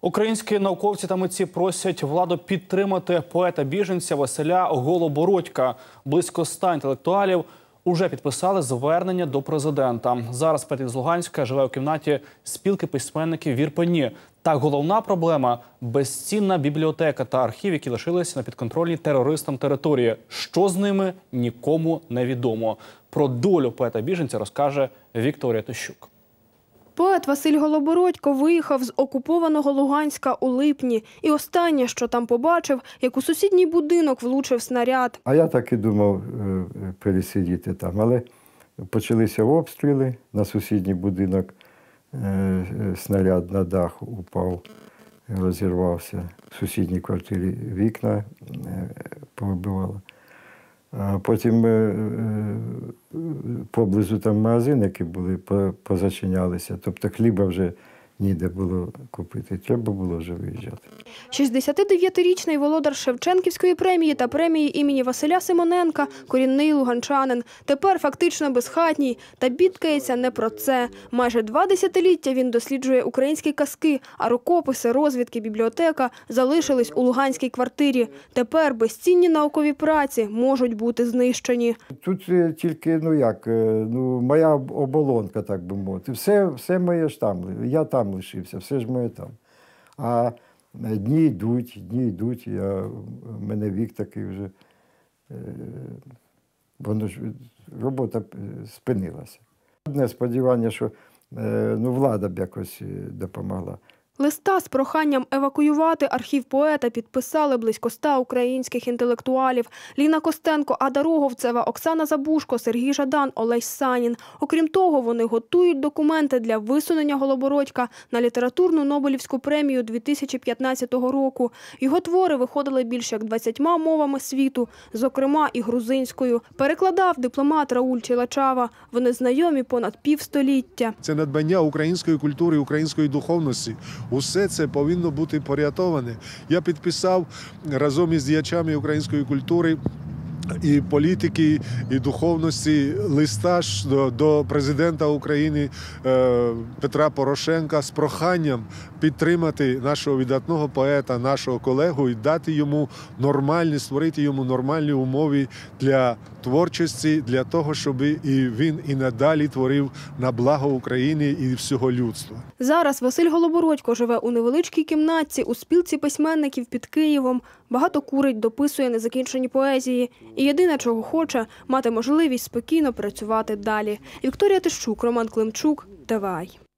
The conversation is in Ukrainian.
Українські науковці та митці просять владу підтримати поета-біженця Василя Голобородька. Близько 100 інтелектуалів уже підписали звернення до президента. Зараз поет із Луганська живе у кімнаті спілки письменників в Ірпені. Та головна проблема – безцінна бібліотека та архів, які лишилися на підконтрольній терористам території. Що з ними – нікому не відомо. Про долю поета-біженця розкаже Вікторія Тищук. Поет Василь Голобородько виїхав з окупованого Луганська у липні. І останнє, що там побачив, як у сусідній будинок влучив снаряд. А я так і думав пересидіти там. Але почалися обстріли на сусідній будинок. Снаряд на дах упав, розірвався. В сусідній квартирі вікна повибивало. А потім поблизу там магазини, які були, позачинялися. Тобто хліба вже ніде було купити. Треба було вже виїжджати. 69-річний володар Шевченківської премії та премії імені Василя Симоненка, корінний луганчанин. Тепер фактично безхатній. Та бідкається не про це. Майже 2 десятиліття він досліджує українські казки, а рукописи, розвідки, бібліотека залишились у луганській квартирі. Тепер безцінні наукові праці можуть бути знищені. Тут тільки, моя оболонка, так би мовити. Все моє ж там. Я там лишився, все ж моє там. А дні йдуть, в мене вік такий вже, робота спинилася. Одне сподівання, що влада б якось допомогла. Листа з проханням евакуювати архів поета підписали близько 100 українських інтелектуалів. Ліна Костенко, Ада Роговцева, Оксана Забушко, Сергій Жадан, Олесь Санін. Окрім того, вони готують документи для висунення Голобородька на літературну Нобелівську премію 2015 року. Його твори виходили більш як 20 мовами світу, зокрема і грузинською. Перекладав дипломат Рауль Чилачава. Вони знайомі понад півстоліття. Це надбання української культури, української духовності. Усе це повинно бути порятоване. Я підписав разом із діячами української культури і політики, і духовності листа до президента України Петра Порошенка з проханням підтримати нашого видатного поета, нашого колегу і дати йому створити йому нормальні умови для творчості, для того, щоб він і надалі творив на благо України і всього людства. Зараз Василь Голобородько живе у невеличкій кімнатці у спілці письменників під Києвом. Багато курить, дописує незакінчені поезії. І єдине, чого хоче – мати можливість спокійно працювати далі. Вікторія Тищук, Роман Климчук, ТВА.